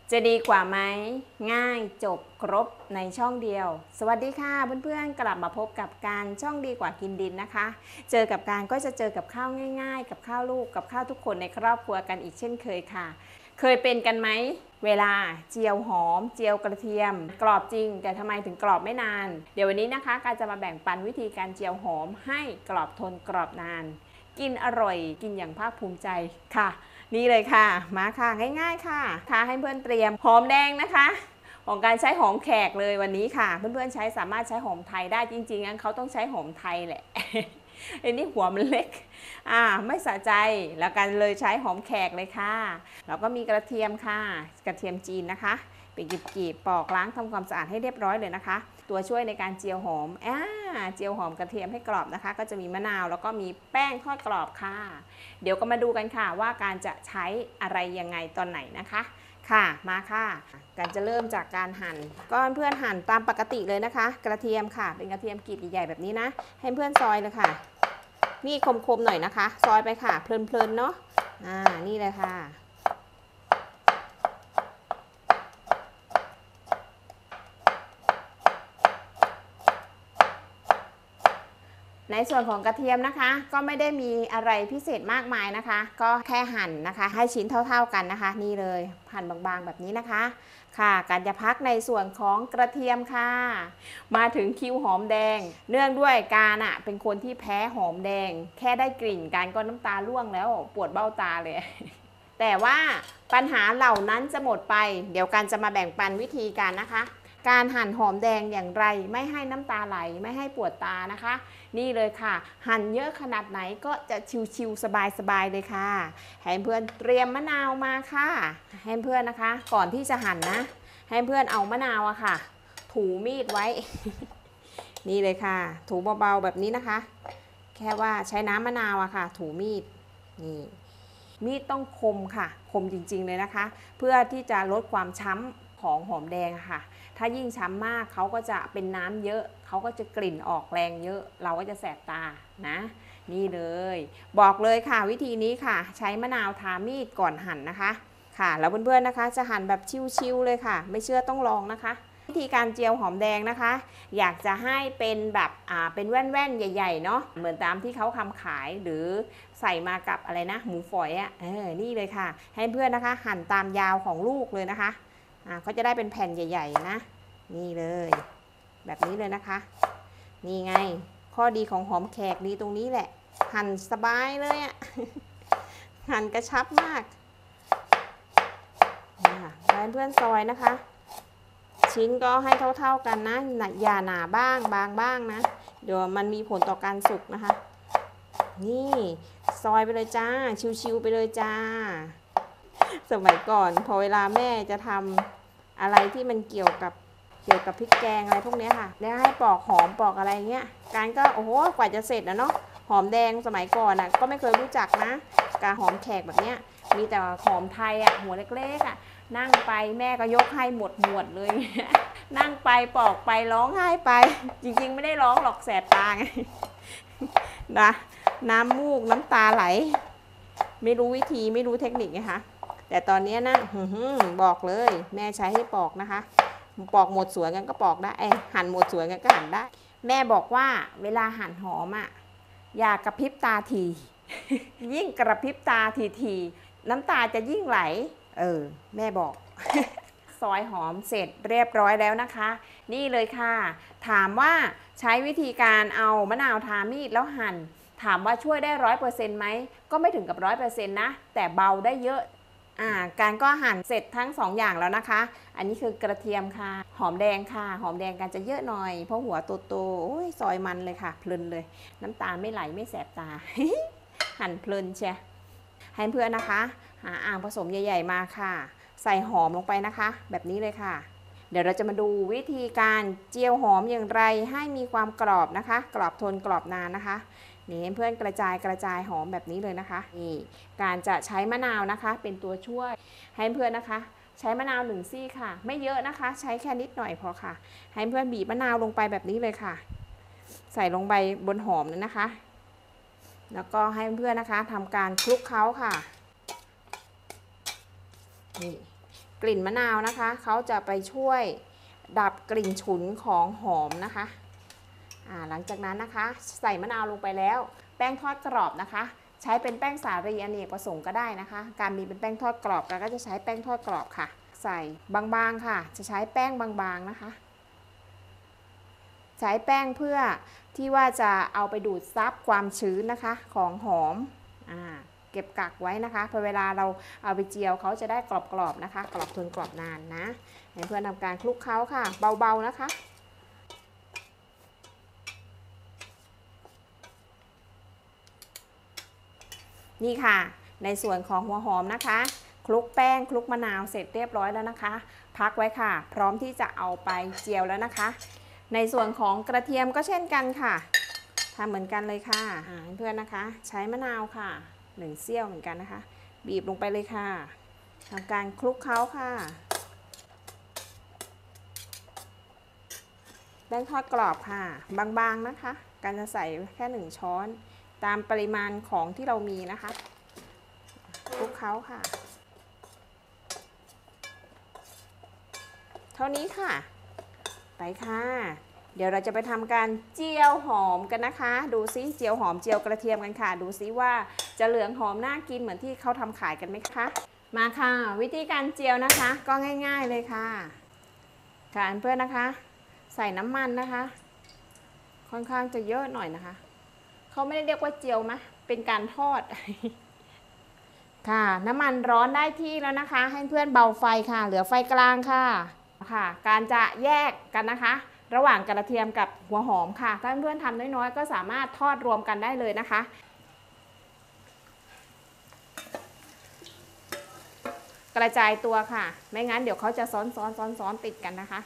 จะดีกว่าไหมง่ายจบครบในช่องเดียวสวัสดีค่ะเพื่อนๆกลับมาพบกับการช่องดีกว่ากินดินนะคะเจอกับการก็จะเจอกับข้าวง่ายๆกับข้าวลูกกับข้าวทุกคนในครอบครัวกันอีกเช่นเคยค่ะเคยเป็นกันไหมเวลาเจียวหอมเจียวกระเทียมกรอบจริงแต่ทำไมถึงกรอบไม่นานเดี๋ยววันนี้นะคะการจะมาแบ่งปันวิธีการเจียวหอมให้กรอบทนกรอบนานกินอร่อยกินอย่างภาคภูมิใจค่ะนี่เลยค่ะมาค่ะง่ายๆค่ะให้เพื่อนเตรียมหอมแดงนะคะของการใช้หอมแขกเลยวันนี้ค่ะเพื่อนๆสามารถใช้หอมไทยได้จริงๆงั้นเขาต้องใช้หอมไทยแหละอันนี้หัวมันเล็กไม่สะใจแล้วกันเลยใช้หอมแขกเลยค่ะแล้วก็มีกระเทียมค่ะกระเทียมจีนนะคะเป็นกลีบๆปอกล้างทำความสะอาดให้เรียบร้อยเลยนะคะตัวช่วยในการเจียวหอมเจียวหอมกระเทียมให้กรอบนะคะก็จะมีมะนาวแล้วก็มีแป้งทอดกรอบค่ะเดี๋ยวก็มาดูกันค่ะว่าการจะใช้อะไรยังไงตอนไหนนะคะค่ะมาค่ะการจะเริ่มจากการหั่นก็เพื่อนหั่นตามปกติเลยนะคะกระเทียมค่ะเป็นกระเทียมกลีบใหญ่ๆแบบนี้นะให้เพื่อนซอยเลยค่ะมีดคมๆหน่อยนะคะซอยไปค่ะเพลินๆเนาะนี่เลยค่ะในส่วนของกระเทียมนะคะก็ไม่ได้มีอะไรพิเศษมากมายนะคะก็แค่หั่นนะคะให้ชิ้นเท่าๆกันนะคะนี่เลยหั่นบางๆแบบนี้นะคะค่ะการจะพักในส่วนของกระเทียมค่ะมาถึงคิวหอมแดงเนื่องด้วยการเป็นคนที่แพ้หอมแดงแค่ได้กลิ่นการก็น้ำตาร่วงแล้วปวดเบ้าตาเลย แต่ว่าปัญหาเหล่านั้นจะหมดไปเดี๋ยวการจะมาแบ่งปันวิธีการนะคะการหั่นหอมแดงอย่างไรไม่ให้น้ำตาไหลไม่ให้ปวดตานะคะนี่เลยค่ะหั่นเยอะขนาดไหนก็จะชิวๆสบายๆเลยค่ะให้เพื่อนเตรียมมะนาวมาค่ะให้เพื่อนนะคะก่อนที่จะหั่นนะให้เพื่อนเอามะนาวค่ะถูมีดไว้ นี่เลยค่ะถูเบาๆแบบนี้นะคะแค่ว่าใช้น้ำมะนาวค่ะถูมีดนี่มีดต้องคมค่ะคมจริงๆเลยนะคะเพื่อที่จะลดความช้ำของหอมแดงค่ะถ้ายิ่งช้ำมากเขาก็จะเป็นน้ำเยอะเขาก็จะกลิ่นออกแรงเยอะเราก็จะแสบตานะนี่เลยบอกเลยค่ะวิธีนี้ค่ะใช้มะนาวทามีดก่อนหั่นนะคะค่ะแล้วเพื่อนๆนะคะจะหั่นแบบชิวๆเลยค่ะไม่เชื่อต้องลองนะคะวิธีการเจียวหอมแดงนะคะอยากจะให้เป็นแบบเป็นแว่นๆใหญ่ๆเนาะเหมือนตามที่เขาทำขายหรือใส่มากับอะไรนะหมูฝอยนี่เลยค่ะให้เพื่อนนะคะหั่นตามยาวของลูกเลยนะคะเขาจะได้เป็นแผ่นใหญ่ๆนะนี่เลยแบบนี้เลยนะคะนี่ไงข้อดีของหอมแขกดีตรงนี้แหละหั่นสบายเลยหั่นกระชับมากแล้วเพื่อนซอยนะคะชิ้นก็ให้เท่าๆกันนะอย่าหนาบ้างบางบ้างนะเดี๋ยวมันมีผลต่อการสุกนะคะนี่ซอยไปเลยจ้าชิวๆไปเลยจ้าสมัยก่อนพอเวลาแม่จะทำอะไรที่มันเกี่ยวกับพริกแกงอะไรพวกนี้ค่ะแล้วให้ปอกหอมปอกอะไรเงี้ยการก็โอ้โหกว่าจะเสร็จนะเนาะหอมแดงสมัยก่อนก็ไม่เคยรู้จักนะการหอมแขกแบบเนี้ยมีแต่หอมไทยหัวเล็กๆนั่งไปแม่ก็ยกให้หมดเลย นั่งไปปอกไปร้องไห้ไปจริงๆไม่ได้ร้องหรอกแสบตาไงนะน้ำมูกน้ำตาไหลไม่รู้วิธีไม่รู้เทคนิคไงคะแต่ตอนนี้นะบอกเลยแม่ใช้ให้ปอกนะคะปอกหมดสวนกันก็ปอกได้หั่นหมดสวนกันก็หั่นได้แม่บอกว่าเวลาหั่นหอมอย่ากระพริบตาที ยิ่งกระพริบตาทีน้ำตาจะยิ่งไหลแม่บอก ซอยหอมเสร็จเรียบร้อยแล้วนะคะนี่เลยค่ะถามว่าใช้วิธีการเอามะนาวทามีดแล้วหั่นถามว่าช่วยได้100%ไหมก็ไม่ถึงกับ100%นะแต่เบาได้เยอะการก็หั่นเสร็จทั้ง2 อย่างแล้วนะคะอันนี้คือกระเทียมค่ะหอมแดงค่ะหอมแดงกันจะเยอะหน่อยเพราะหัวโตๆโอ้ยซอยมันเลยค่ะเพลินเลยน้ำตาไม่ไหลไม่แสบตา หั่นเพลินเชียให้เพื่อนนะคะหาอ่างผสมใหญ่ๆมาค่ะใส่หอมลงไปนะคะแบบนี้เลยค่ะเดี๋ยวเราจะมาดูวิธีการเจียวหอมอย่างไรให้มีความกรอบนะคะกรอบทนกรอบนานนะคะนี่เพื่อนกระจายหอมแบบนี้เลยนะคะนี่การจะใช้มะนาวนะคะเป็นตัวช่วยให้เพื่อนนะคะใช้มะนาว1 ซี่ค่ะไม่เยอะนะคะใช้แค่นิดหน่อยพอค่ะให้เพื่อนบีบมะนาวลงไปแบบนี้เลยค่ะใส่ลงไปบนหอมนั้นนะคะแล้วก็ให้เพื่อนนะคะทำการคลุกเคล้าค่ะนี่กลิ่นมะนาวนะคะเขาจะไปช่วยดับกลิ่นฉุนของหอมนะคะหลังจากนั้นนะคะใส่มะนาวลงไปแล้วแป้งทอดกรอบนะคะใช้เป็นแป้งสาลีอเนกประสงค์ก็ได้นะคะการมีเป็นแป้งทอดกรอบเราก็จะใช้แป้งทอดกรอบค่ะใส่บางๆค่ะจะใช้แป้งบางๆนะคะใช้แป้งเพื่อที่ว่าจะเอาไปดูดซับความชื้นนะคะของหอมเก็บกักไว้นะคะพอเวลาเราเอาไปเจียวเขาจะได้กรอบๆนะคะกรอบทนกรอบนานนะให้เพื่อนทำการคลุกเคล้าค่ะเบาๆนะคะนี่ค่ะในส่วนของหัวหอมนะคะคลุกแป้งคลุกมะนาวเสร็จเรียบร้อยแล้วนะคะพักไว้ค่ะพร้อมที่จะเอาไปเจียวแล้วนะคะในส่วนของกระเทียมก็เช่นกันค่ะทำเหมือนกันเลยค่ะเพื่อนนะคะใช้มะนาวค่ะ1 เสี้ยวเหมือนกันนะคะบีบลงไปเลยค่ะทำการคลุกเคล้าค่ะแป้งทอดกรอบค่ะบางๆนะคะการจะใส่แค่1 ช้อนตามปริมาณของที่เรามีนะคะคลุกเคล้าค่ะเท่านี้ค่ะไปค่ะเดี๋ยวเราจะไปทำการเจียวหอมกันนะคะดูซิเจียวหอมเจียวกระเทียมกันค่ะดูซิว่าจะเหลืองหอมน่ากินเหมือนที่เขาทำขายกันไหมคะมาค่ะวิธีการเจียวนะคะก็ง่ายๆเลยค่ะเพื่อนนะคะใส่น้ำมันนะคะค่อนข้างจะเยอะหน่อยนะคะเขาไม่ได้เรียกว่าเจียวมะเป็นการทอด ค่ะน้ำมันร้อนได้ที่แล้วนะคะให้เพื่อนเบาไฟค่ะเหลือไฟกลางค่ะการจะแยกกันนะคะระหว่างกระเทียมกับหัวหอมค่ะถ้าเพื่อนทำน้อยๆก็สามารถทอดรวมกันได้เลยนะคะกระจายตัวค่ะไม่งั้นเดี๋ยวเขาจะซ้อนติดกันนะคะ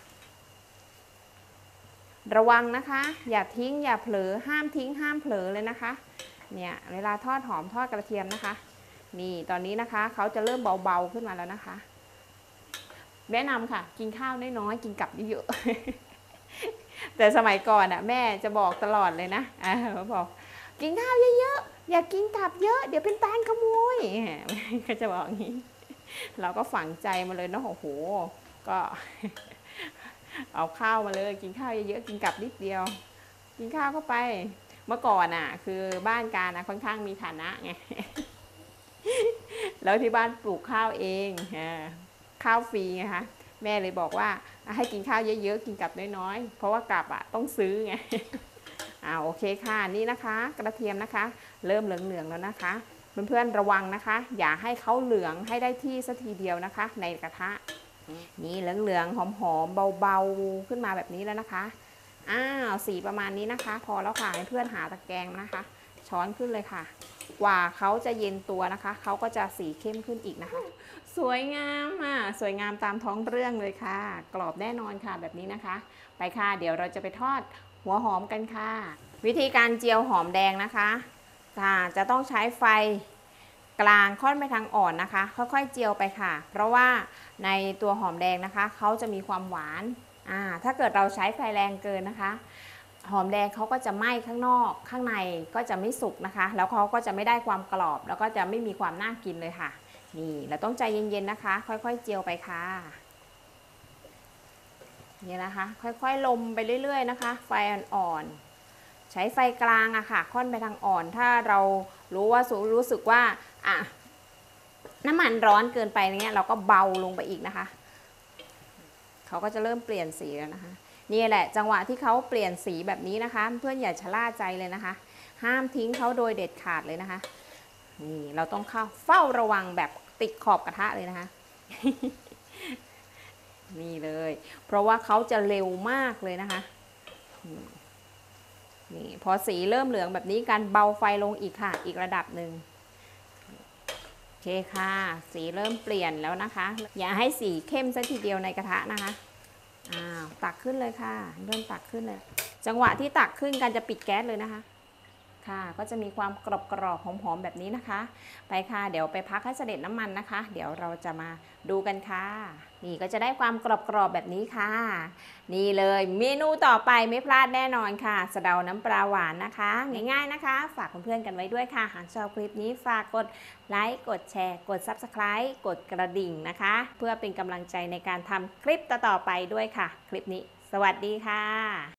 ระวังนะคะอย่าทิ้งอย่าเผลอห้ามทิ้งห้ามเผลอเลยนะคะเนี่ยเวลาทอดหอมทอดกระเทียมนะคะนี่ตอนนี้นะคะเขาจะเริ่มเบาๆขึ้นมาแล้วนะคะแนะนำค่ะกินข้าวน้อยๆกินกับเยอะๆแต่สมัยก่อนแม่จะบอกตลอดเลยนะบอกกินข้าวเยอะๆอย่ากินกับเยอะเดี๋ยวเป็นตาลขโมยก็จะบอกอย่างนี้เราก็ฝังใจมาเลยเนาะโอ้โหก็เอาข้าวมาเลยกินข้าวเยอะๆกินกับนิดเดียวกินข้าวเข้าไปเมื่อก่อนคือบ้านการค่อนข้างมีฐานะไงแล้วที่บ้านปลูกข้าวเองข้าวฟรีไงคะแม่เลยบอกว่าให้กินข้าวเยอะๆกินกับน้อยๆเพราะว่ากับต้องซื้อไงโอเคค่ะนี่นะคะกระเทียมนะคะเริ่มเหลืองๆแล้วนะคะเพื่อนๆระวังนะคะอย่าให้เขาเหลืองให้ได้ที่สักทีเดียวนะคะในกระทะนี่เหลืองๆหอมๆเบาๆขึ้นมาแบบนี้แล้วนะคะสีประมาณนี้นะคะพอแล้วค่ะให้เพื่อนหาตะแกรงนะคะช้อนขึ้นเลยค่ะกว่าเขาจะเย็นตัวนะคะเขาก็จะสีเข้มขึ้นอีกนะคะสวยงามสวยงามตามท้องเรื่องเลยค่ะกรอบแน่นอนค่ะแบบนี้นะคะไปค่ะเดี๋ยวเราจะไปทอดหัวหอมกันค่ะวิธีการเจียวหอมแดงนะคะจะต้องใช้ไฟกลางค่อนไปทางอ่อนนะคะค่อยๆเจียวไปค่ะเพราะว่าในตัวหอมแดงนะคะเขาจะมีความหวานถ้าเกิดเราใช้ไฟแรงเกินนะคะหอมแดงเขาก็จะไหม้ข้างนอกข้างในก็จะไม่สุกนะคะแล้วเขาก็จะไม่ได้ความกรอบแล้วก็จะไม่มีความน่ากินเลยค่ะนี่เราต้องใจเย็นๆนะคะค่อยๆเจียวไปค่ะนี่นะคะค่อยๆลมไปเรื่อยๆนะคะไฟอ่อนๆใช้ไฟกลางค่ะค่อนไปทางอ่อนถ้าเรารู้สึกว่าน้ำมันร้อนเกินไปเนี้ยเราก็เบาลงไปอีกนะคะเขาก็จะเริ่มเปลี่ยนสีแล้วนะคะนี่แหละจังหวะที่เขาเปลี่ยนสีแบบนี้นะคะเพื่อนอย่าชะล่าใจเลยนะคะห้ามทิ้งเขาโดยเด็ดขาดเลยนะคะนี่เราต้องเฝ้าระวังแบบติดขอบกระทะเลยนะคะ นี่เลยเพราะว่าเขาจะเร็วมากเลยนะคะนี่พอสีเริ่มเหลืองแบบนี้การเบาไฟลงอีกค่ะอีกระดับหนึ่งโอเคค่ะสีเริ่มเปลี่ยนแล้วนะคะอย่าให้สีเข้มซะทีเดียวในกระทะนะคะตักขึ้นเลยค่ะเริ่มตักขึ้นเลยจังหวะที่ตักขึ้นการจะปิดแก๊สเลยนะคะค่ะก็จะมีความกรอบๆหอมๆแบบนี้นะคะไปค่ะเดี๋ยวไปพักให้เสด็จน้ำมันนะคะเดี๋ยวเราจะมาดูกันค่ะนี่ก็จะได้ความกรอบๆแบบนี้ค่ะ นี่เลยเมนูต่อไปไม่พลาดแน่นอนค่ะสะเดาน้ำปลาหวานนะคะง่ายๆนะคะฝากเพื่อนๆกันไว้ด้วยค่ะหากชอบคลิปนี้ฝากกดไลค์กดแชร์กด Subscribe กดกระดิ่งนะคะเพื่อเป็นกำลังใจในการทำคลิปต่อๆไปด้วยค่ะคลิปนี้สวัสดีค่ะ